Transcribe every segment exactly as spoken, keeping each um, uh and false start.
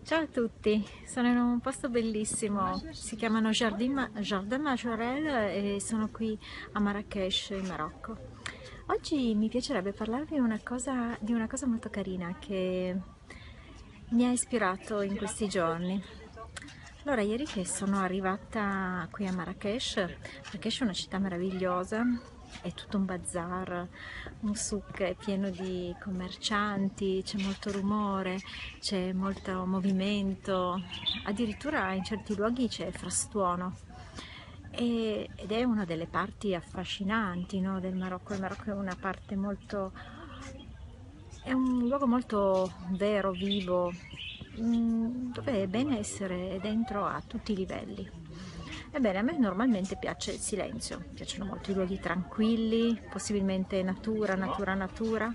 Ciao a tutti, sono in un posto bellissimo, si chiamano Jardin, Ma- Jardin Majorel e sono qui a Marrakech in Marocco. Oggi mi piacerebbe parlarvi una cosa- di una cosa molto carina che mi ha ispirato in questi giorni. Allora, ieri che sono arrivata qui a Marrakech, Marrakech è una città meravigliosa, è tutto un bazar, un souk pieno di commercianti, c'è molto rumore, c'è molto movimento, addirittura in certi luoghi c'è frastuono. E- ed è una delle parti affascinanti, no, del Marocco. Il Marocco è una parte molto, è un luogo molto vero, vivo, mm, dove è bene essere dentro a tutti i livelli. Ebbene, a me normalmente piace il silenzio, mi piacciono molto i luoghi tranquilli, possibilmente natura, natura, natura.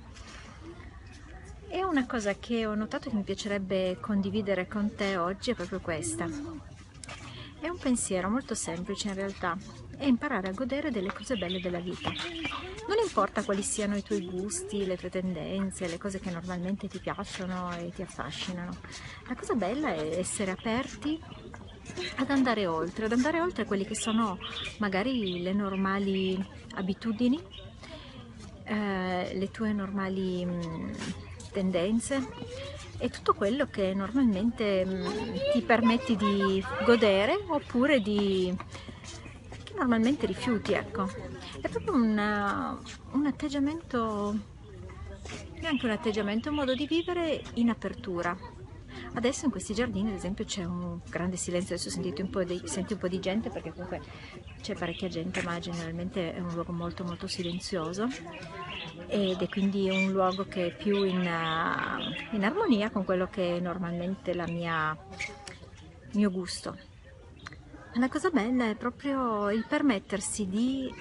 E una cosa che ho notato che mi piacerebbe condividere con te oggi è proprio questa. È un pensiero molto semplice in realtà, è imparare a godere delle cose belle della vita. Non importa quali siano i tuoi gusti, le tue tendenze, le cose che normalmente ti piacciono e ti affascinano. La cosa bella è essere aperti ad andare oltre, ad andare oltre quelli che sono magari le normali abitudini, eh, le tue normali mh, tendenze e tutto quello che normalmente mh, ti permetti di godere oppure di che normalmente rifiuti, ecco. È proprio un, un atteggiamento, neanche un atteggiamento, è un modo di vivere in apertura. Adesso in questi giardini, ad esempio, c'è un grande silenzio, adesso sentite un po' di, senti un po' di gente perché comunque c'è parecchia gente, ma generalmente è un luogo molto molto silenzioso ed è quindi un luogo che è più in, uh, in armonia con quello che è normalmente la mia, il mio gusto. La cosa bella è proprio il permettersi di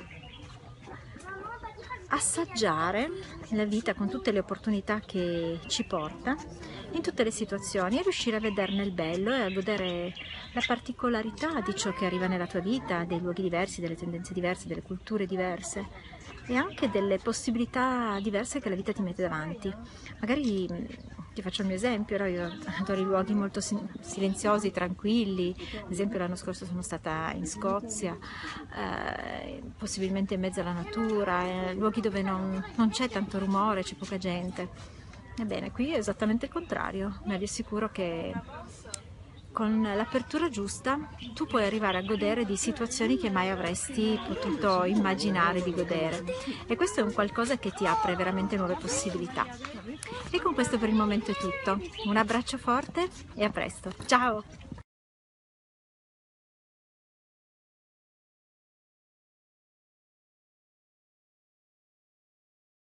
assaggiare la vita con tutte le opportunità che ci porta, in tutte le situazioni, e riuscire a vederne il bello e a godere la particolarità di ciò che arriva nella tua vita, dei luoghi diversi, delle tendenze diverse, delle culture diverse e anche delle possibilità diverse che la vita ti mette davanti. Magari mh, ti faccio il mio esempio, no? Io adoro i luoghi molto si- silenziosi, tranquilli. Ad esempio l'anno scorso sono stata in Scozia, eh, possibilmente in mezzo alla natura, eh, luoghi dove non, non c'è tanto rumore, c'è poca gente. Ebbene, qui è esattamente il contrario, ma vi assicuro che con l'apertura giusta tu puoi arrivare a godere di situazioni che mai avresti potuto immaginare di godere, e questo è un qualcosa che ti apre veramente nuove possibilità. E con questo per il momento è tutto. Un abbraccio forte e a presto. Ciao!